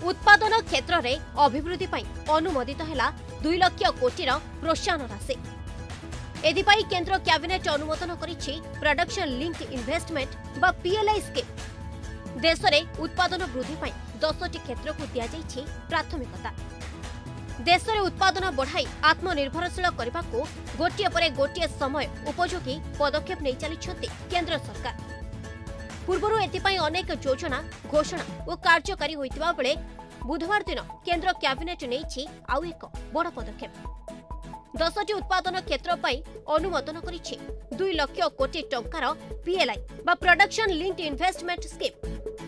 उत्पादन क्षेत्र में अभिवृद्धि पई अनुमोदित हैला 2 लाख कोटी प्रोत्साहन राशि। एदिपाई केंद्र कैबिनेट अनुमोदन करिछि प्रोडक्शन लिंक्ड इन्वेस्टमेंट बा पीएलआई स्कीम। देश में उत्पादन वृद्धि पई 10टी क्षेत्र को दिया जाइछि प्राथमिकता। देश में उत्पादन बढ़ाई आत्मनिर्भरशील करने को गोटे पर गोटे समय उपयोगी पदक्षेप नहीं चली केंद्र सरकार। पूर्व एथिपाई अनेक योजना घोषणा और कार्यकारी होइतिबा बेले बुधवार दिन केंद्र कैबिनेट नेइछि आउ एक बड़ पदक्षेप। 10टी उत्पादन क्षेत्र पर अनुमोदन करिछि 2 लाख कोटी टंकार पीएलआई बा प्रोडक्शन लिंक्ड इन्वेस्टमेंट स्कीम।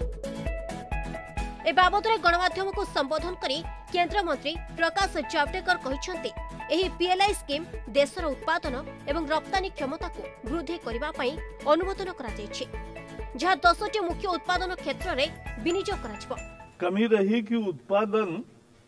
ए बाबद गणमाध्यम को संबोधन करी केंद्र मंत्री प्रकाश जावड़ेकर कहिसंती एही पीएलआई स्कीम देशर उत्पादन एवं रप्तानी क्षमता को वृद्धि करबा पई अनुमोदन करा जायछि, जहां 10टी मुख्य उत्पादन क्षेत्र में विनियोग कराजिबो। कमी रही कि उत्पादन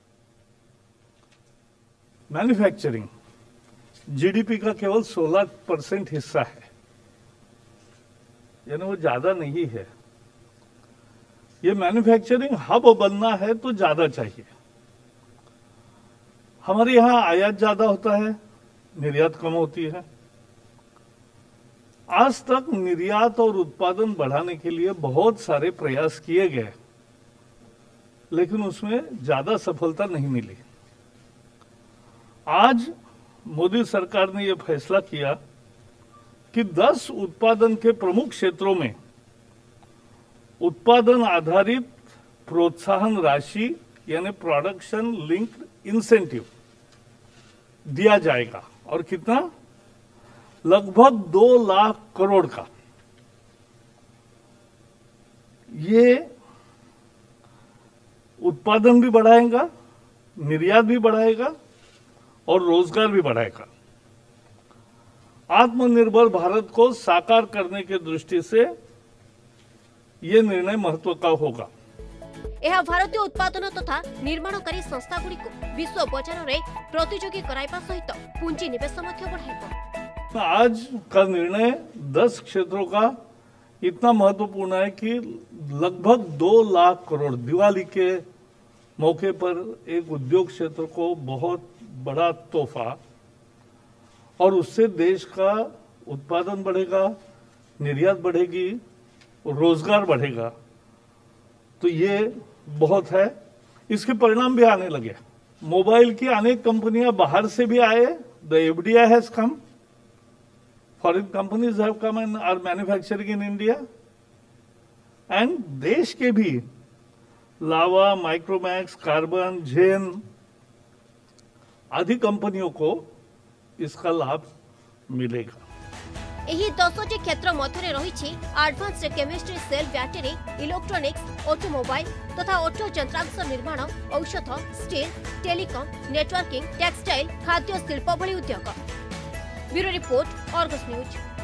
मैन्युफैक्चरिंग जीडीपी का केवल 16% हिस्सा है, यानी वो ज्यादा नहीं है। ये मैन्युफैक्चरिंग हब बनना है तो ज्यादा चाहिए। हमारे यहाँ आयात ज्यादा होता है, निर्यात कम होती है। आज तक निर्यात और उत्पादन बढ़ाने के लिए बहुत सारे प्रयास किए गए, लेकिन उसमें ज्यादा सफलता नहीं मिली। आज मोदी सरकार ने यह फैसला किया कि 10 उत्पादन के प्रमुख क्षेत्रों में उत्पादन आधारित प्रोत्साहन राशि यानी प्रोडक्शन लिंक्ड इंसेंटिव दिया जाएगा। और कितना? लगभग 2 लाख करोड़ का। ये उत्पादन भी बढ़ाएगा, निर्यात भी बढ़ाएगा और रोजगार भी बढ़ाएगा। आत्मनिर्भर भारत को साकार करने की दृष्टि से ये निर्णय महत्व का होगा। यह भारतीय उत्पादन तथा निर्माणकारी संस्था गुड़ी को विश्व बाजार में प्रतियोगी कराइबा सहित पूंजी निवेश बढ़ाइबो। आज का निर्णय 10 क्षेत्रों का इतना महत्वपूर्ण है कि लगभग 2 लाख करोड़ दिवाली के मौके पर एक उद्योग क्षेत्र को बहुत बड़ा तोहफा, और उससे देश का उत्पादन बढ़ेगा, निर्यात बढ़ेगी, रोजगार बढ़ेगा। तो ये बहुत है। इसके परिणाम भी आने लगे। मोबाइल की अनेक कंपनियां बाहर से भी आए। The FDI has come, foreign companies have come and are manufacturing in India. And देश के भी लावा, माइक्रोमैक्स, कार्बन, जेन आदि कंपनियों को इसका लाभ मिलेगा। एही 10टी क्षेत्र मध्य रही advanced chemistry, cell, battery, electronics, automobile तथा ऑटो यंत्रांश निर्माण, औषध, स्टील, टेलीकॉम, नेटवर्किंग, टेक्सटाइल, खाद्य शिल्प भली उद्योग। Bureau report, Argus news.